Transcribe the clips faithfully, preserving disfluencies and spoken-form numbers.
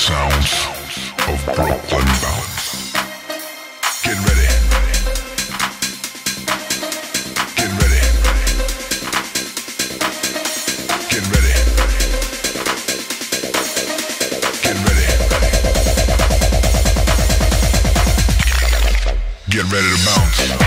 sounds of Brooklyn Bounce. Get ready. Get ready. Get ready. Get ready. Get ready to bounce.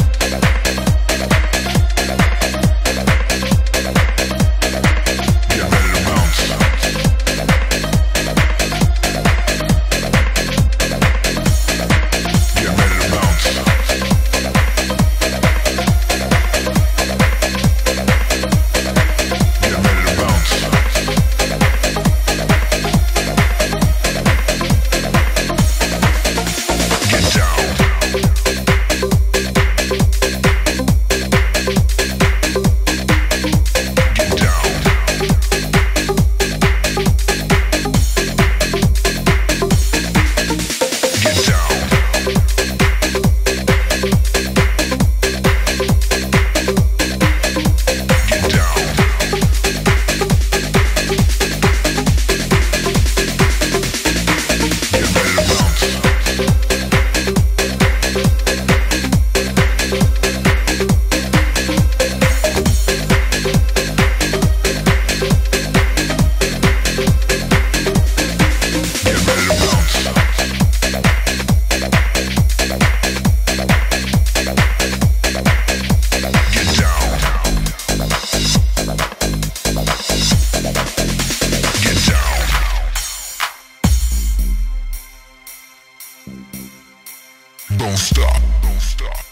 Don't stop. Don't stop.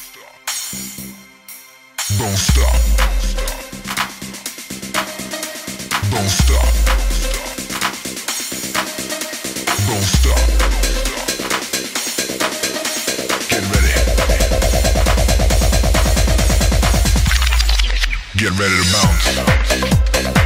Don't stop. Don't stop. Don't stop. Get ready. Get ready to bounce.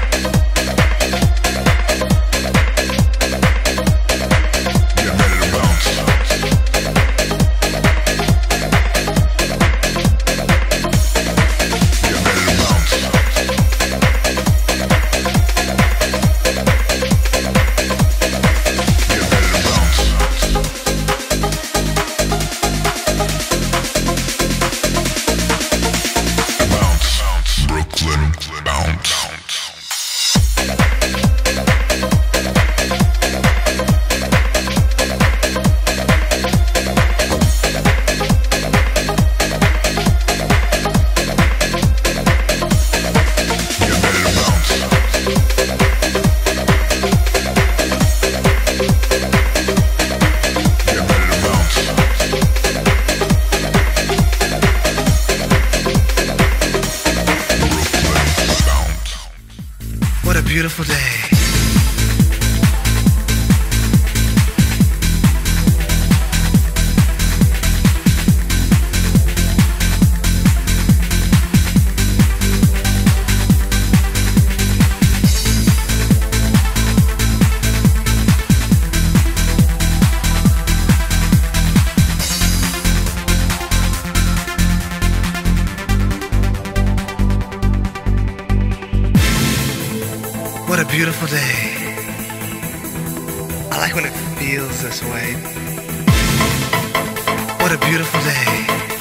What a beautiful day. What a beautiful day. I like when it feels this way. What a beautiful day.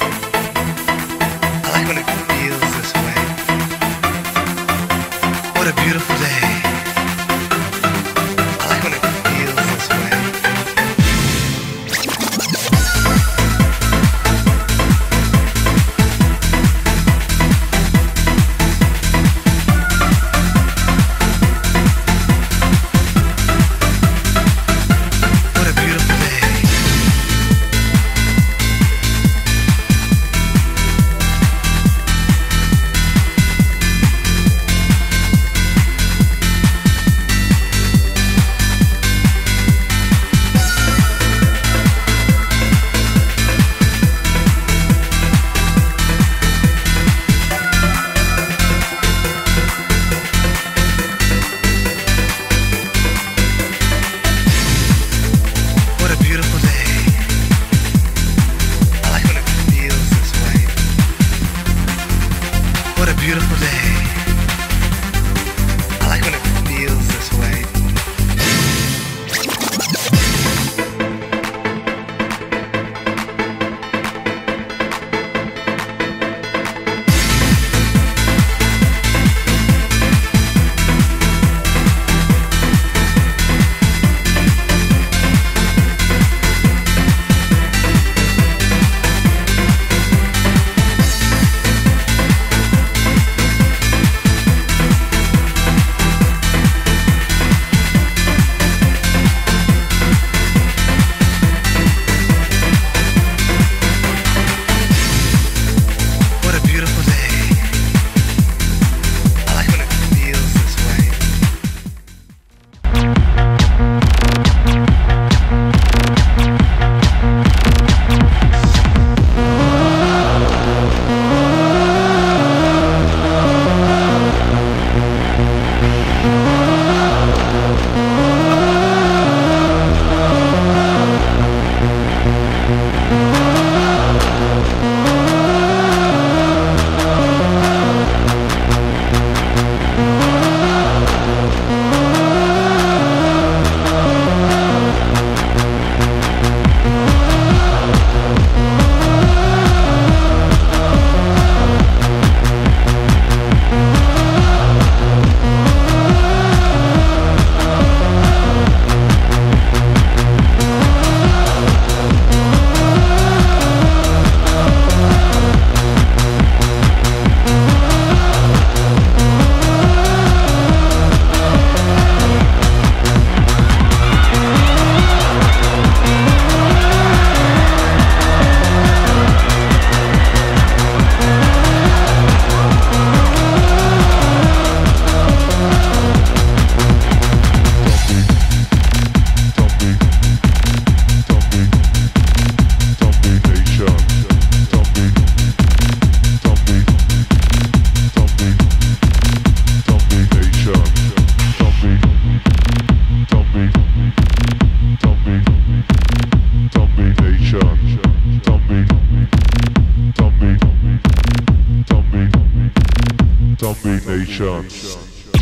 I like when it feels this way. What a beautiful day. I like when it feels this way. What a beautiful day. I like when it feels this way. Zombie Nations.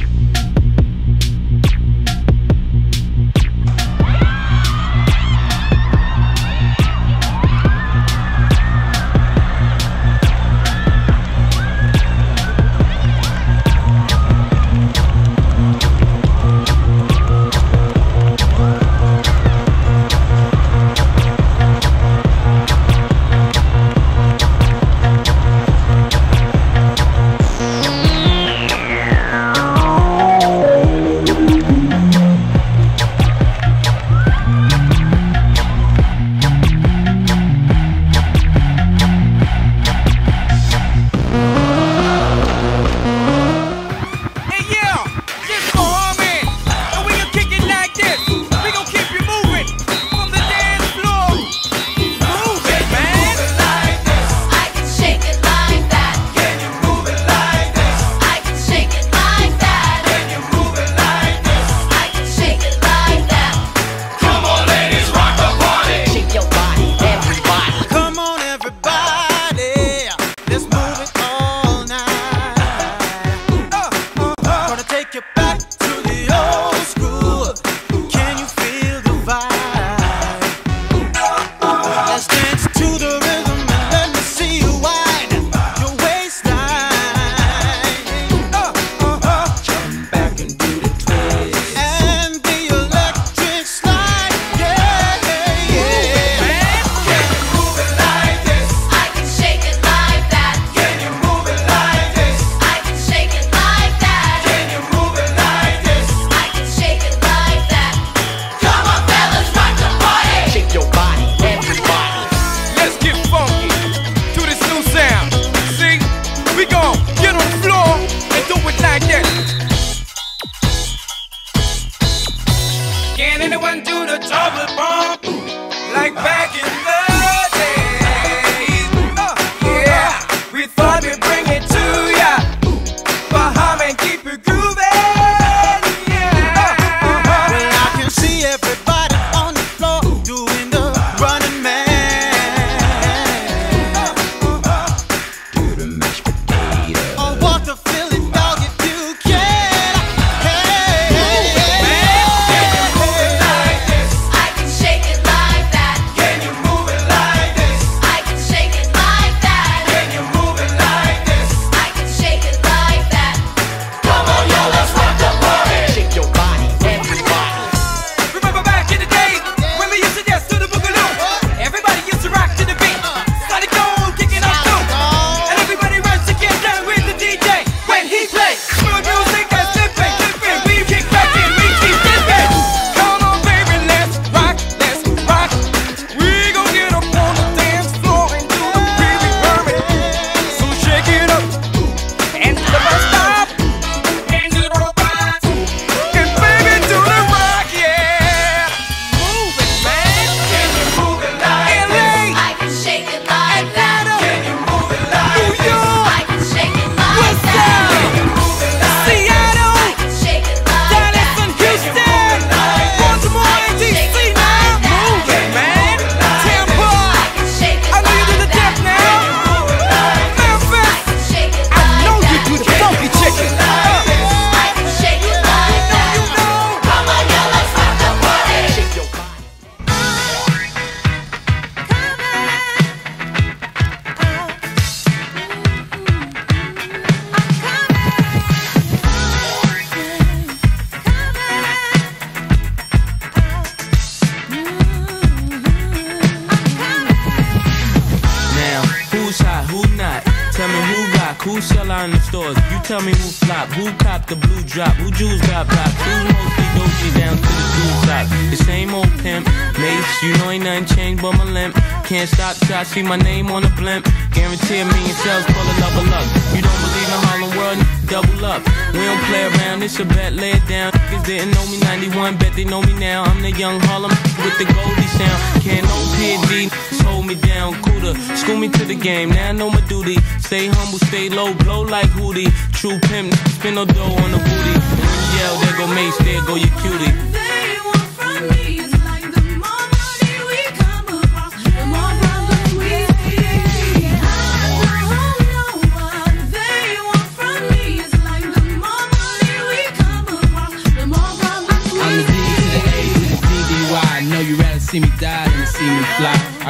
Who sell out in the stores? You tell me who flop. Who cop the blue drop? Who jewels got pop? Who's mostly doji down to the jewel top? The same old pimp. Mace, you know ain't nothing changed but my limp. Can't stop till I see my name on the blimp. Guarantee a million sales for the level up. You don't believe in Harlem World? Double up. We don't play around, it's a bet, lay it down. Niggas didn't know me ninety-one, bet they know me now. I'm the young Harlem with the Goldie sound. Can't no P D, hold me down. Cooler, school me to the game, now I know my duty. Stay humble, stay low, blow like Hootie. True pimp, spin no dough on the booty. And when you yell, there go Mace, there go your cutie. They want from me is like the more money we come across, the more problems we see. I don't know what they want from me is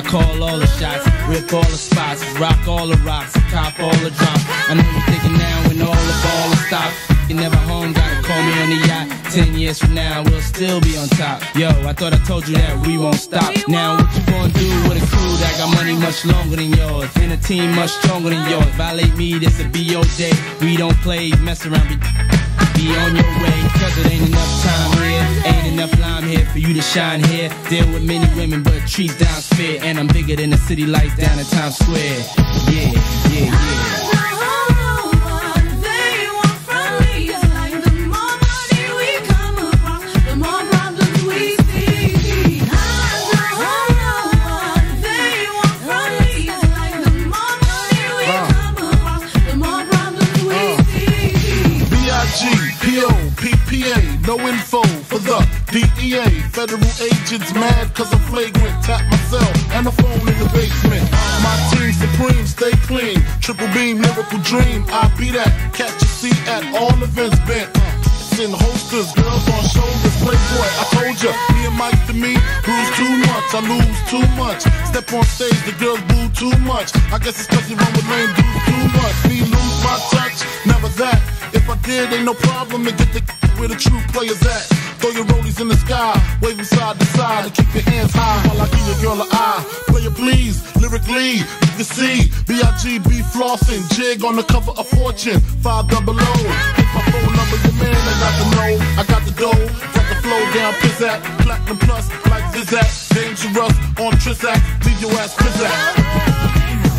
call all the shots, rip all the spots, rock all the rocks, cop all the drops. I know you're thinking now when all the ball is stopped. You never home, gotta call me on the yacht. Ten years from now, we'll still be on top. Yo, I thought I told you that we won't stop. Now what you gonna do with a crew that got money much longer than yours, and a team much stronger than yours? Violate me, this a B O day. We don't play, mess around, be, be on your way. Cause it ain't enough time here, ain't enough lime here for you to shine here. Deal with many women, but treat down's fair. And I'm bigger than the city lights down in Times Square. Yeah, yeah, yeah. No info for the D E A. Federal agents mad cause I'm flagrant. Tap myself and the phone in the basement. My team supreme, stay clean. Triple beam, lyrical dream. I be that. Catch a seat at all events bent. In holsters, girls on shoulders. Playboy, I told ya. Me and Mike to me, bruise too much. I lose too much. Step on stage, the girls boo too much. I guess it's cause you run with lame dudes too much. Me lose my touch, never that. If I did, ain't no problem to get the where the true players at. Throw your rollies in the sky, wave them side to side, and keep your hands high while I give your girl an eye. Player please, lyrically, you can see B I G B flossing, jig on the cover of Fortune, five double O. Hit my phone number, your man, I got the know, I got the dough, got the flow down, pizzat, platinum plus, like Zizak, dangerous on Trizak, leave your ass pizzat.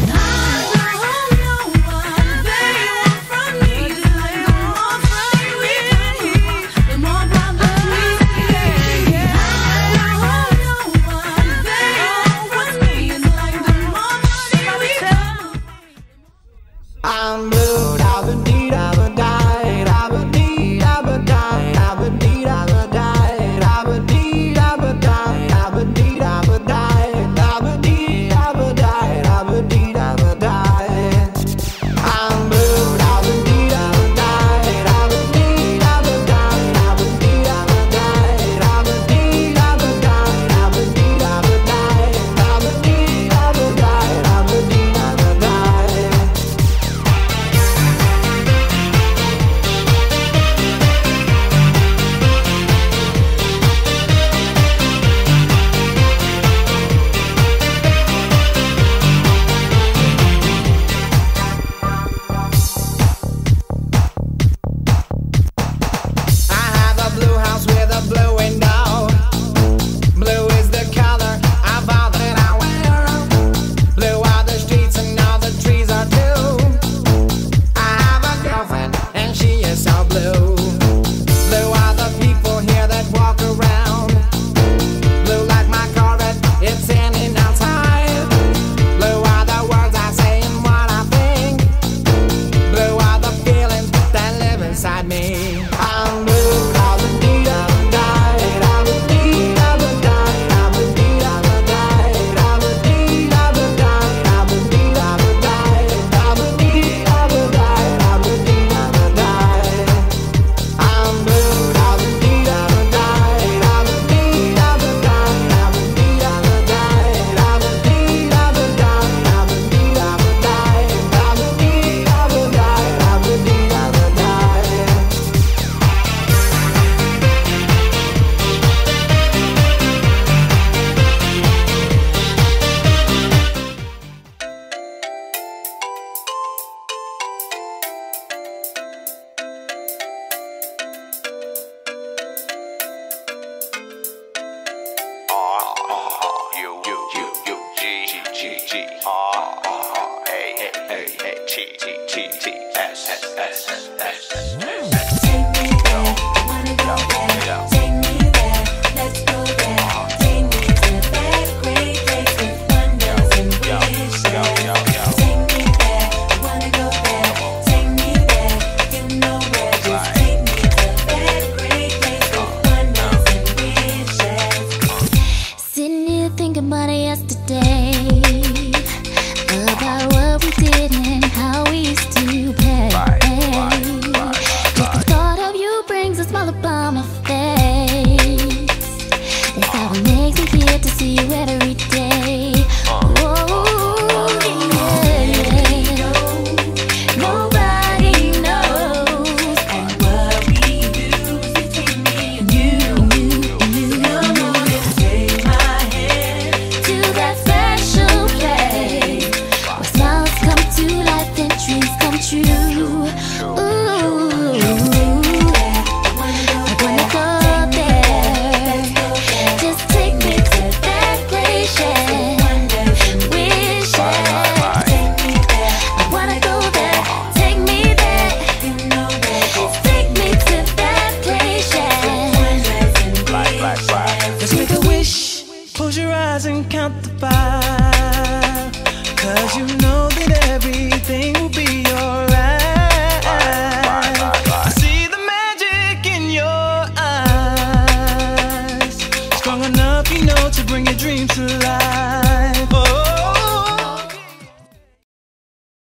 I'm blue, I've been deed, I've been died, I've been deed, I've been died, I've been deed, I've been died, I've been deed, I've been died, I've been deed, I've been died, I've been deed, I've been died, I've been deed, I've been died. I'm blue, I've been deed, I've been died, I've been deed, I've been died, I've been deed, I've been died, I've been deed, I've been died, I've been deed, I've been died, I've been deed, I've been died, I've been deed, I've been died. Just the thought of you brings a smile upon my face. Ooh.